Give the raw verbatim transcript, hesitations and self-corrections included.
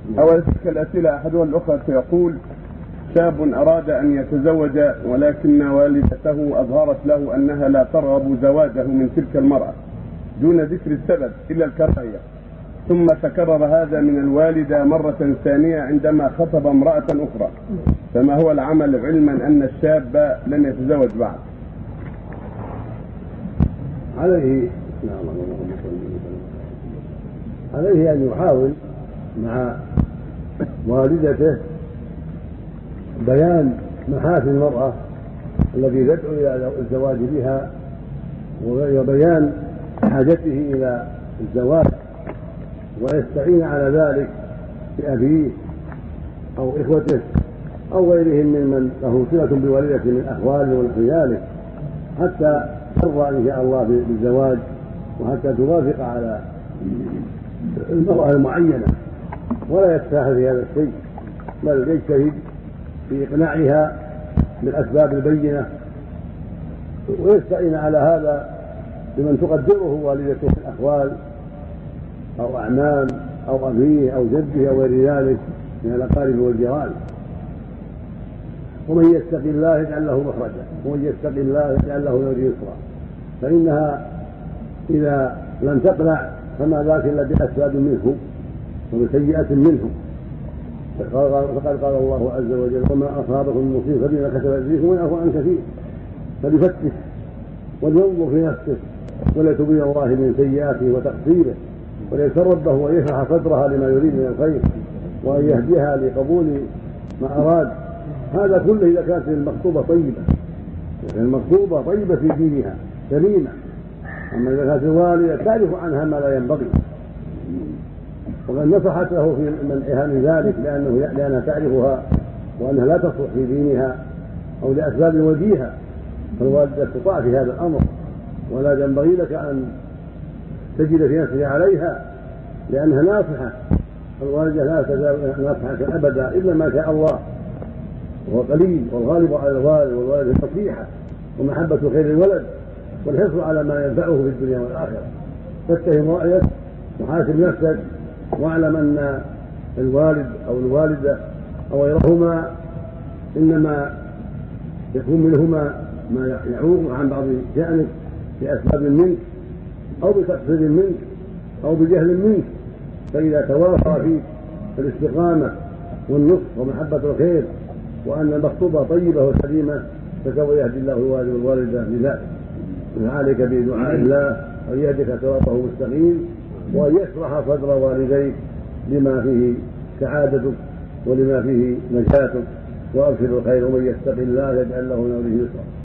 أول تلك الأسئلة أحدها الأخرى يقول: شاب أراد أن يتزوج ولكن والدته أظهرت له أنها لا ترغب زواجه من تلك المرأة دون ذكر السبب إلا الكراهية، ثم تكرر هذا من الوالدة مرة ثانية عندما خطب امرأة أخرى، فما هو العمل علما أن الشاب لم يتزوج بعد؟ عليه عليه أن يحاول مع والدته بيان محاسن المرأة التي تدعو إلى الزواج بها وبيان حاجته إلى الزواج، ويستعين على ذلك بأبيه أو إخوته أو غيرهم ممن له صلة بوالدته من أخواله ونحو ذلك حتى ترضى إن شاء الله بالزواج، وحتى توافق على المرأة المعينة، ولا يتساهل في هذا الشيء، بل يجتهد في إقناعها بالأسباب البينة، ويستعين على هذا بمن تقدره والدته من الأخوال أو أعمام أو أبيه أو جده أو غير ذلك من الأقارب والجيران. ومن يتق الله يجعل له مخرجا، ومن يتق الله يجعل له من يسرا، فإنها إذا لم تقنع فما ذاك إلا بأسباب منه وبسيئة منه. فقد قال الله عز وجل: وما أصابكم من مصيبة فبما كسبت أيديكم ويعفو عن كثير. فليفتش ولينظر في نفسه وليتوب الله من سيئاته وتقصيره، وليسر ربه ويشرح صدرها لما يريد من الخير، وأن يهديها لقبول ما أراد. هذا كله إذا كانت المخطوبة طيبة، يعني المخطوبة طيبة في دينها سليمة. أما إذا كانت الوالدة تعرف عنها ما لا ينبغي، وقد نصحت له في منعها من ذلك لأنه لأنها تعرفها وأنها لا تصلح في دينها أو لأسباب وجيهة، فالوالدة تطاع في هذا الأمر، ولا ينبغي لك أن تجد في نفسك عليها لأنها ناصحة. الوالدة لا تزال ناصحة أبدا إلا ما شاء الله، وهو قليل، والغالب على الوالد والوالد النصيحة ومحبة خير الولد والحرص على ما ينفعه في الدنيا والآخرة. فاتهم رأيك وحاسب نفسك، واعلم أن الوالد أو الوالدة أو غيرهما إنما يكون منهما ما يعوق عن بعض شأنك بأسباب منك أو بتقصير منك أو بجهل منك. فإذا توافر فيك الاستقامة والنصح ومحبة الخير وأن المخطوبة طيبة وسليمة فسوف يهدي الله الوالد والوالدة لذلك. فعليك بدعاء الله أن يهدك صراطه مستقيم، وأن يشرح صدر والديك لما فيه سعادتك ولما فيه نجاتك، وأبشر الخير. ومن يتق الله يجعل له من أمره يسرا.